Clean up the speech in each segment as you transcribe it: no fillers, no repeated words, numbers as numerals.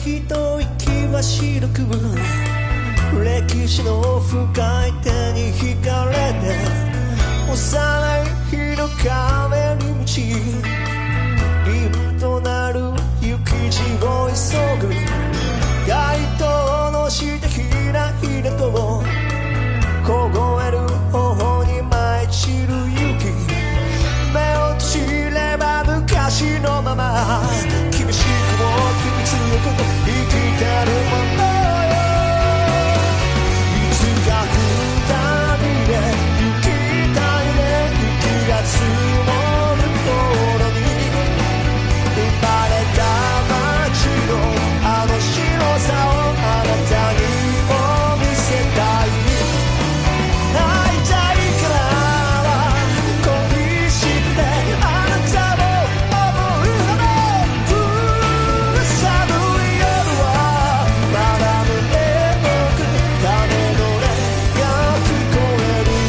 一息は白く歴史の深い手に惹かれて幼い日の壁に満ち凛となる行き地を急ぐ街灯の下ひらひらと凍える頬に舞い散る雪目を閉じれば昔のまま厳しくも気強く生きてるものよいつか二人で行きたいね息が積もる頃に生まれた街のあの白さをあなたにも見せたい会いたいから恋してあなたを思うほどふるさぬ夜はまだ胸奥鐘の音が聞こえる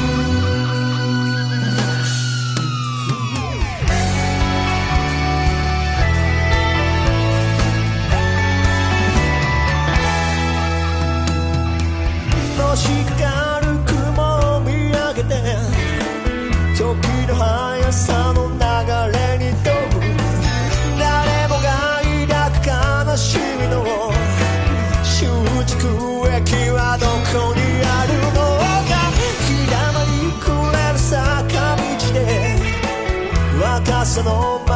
のしかかる雲を見上げて時の速さの流れに飛ぶ誰もが抱く悲しみの終着駅はどこにあるのか日だまりくれる坂道で若さの